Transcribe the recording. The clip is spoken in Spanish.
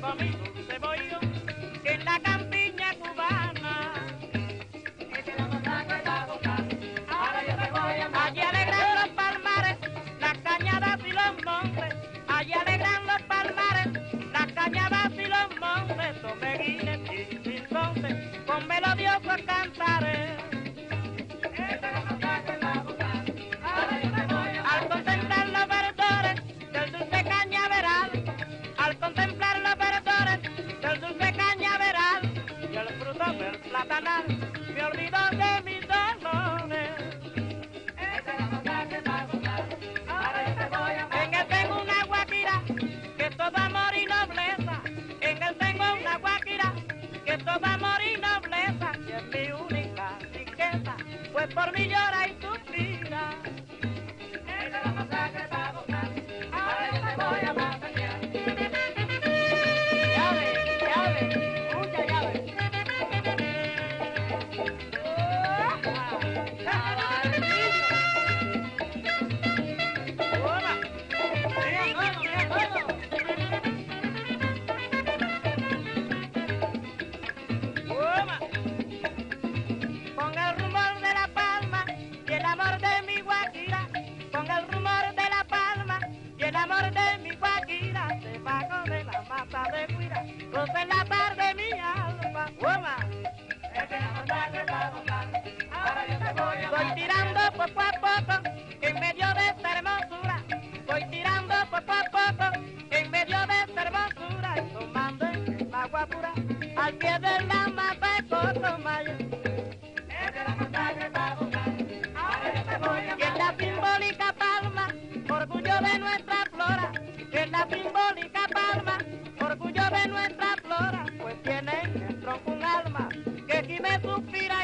con mi dulce voy yo, que en la campiña cubana. Allí alegran los palmares, las cañadas y los montes. Allí alegran los palmares, las cañadas y los montes. Donde guines y sin monte, con melodiosos cantares. Al contemplar los verdores del dulce cañaveral, al contemplar los verdores del dulce cañaveral y el fruto del platanal, me olvido de mis dolores. En él tengo una guajira que es todo amor y nobleza. En él tengo una guajira que es todo amor y nobleza. Y es mi única riqueza, pues por mí llora y suspira. Con el rumor de la palma y el amor de mi guajira, con el rumor de la palma y el amor de mi guajira, debajo de la mata de cuira, goza en la tarde mi alma. Voy tirando poco a poco en medio de esta hermosura, voy tirando poco a poco en medio de esta hermosura y tomando en el agua pura al pie de la mata de Cotomayo. Y en la simbólica palma, orgullo de nuestra flora, en la simbólica palma, orgullo de nuestra flora, pues tiene en el tronco un alma que gime suspira.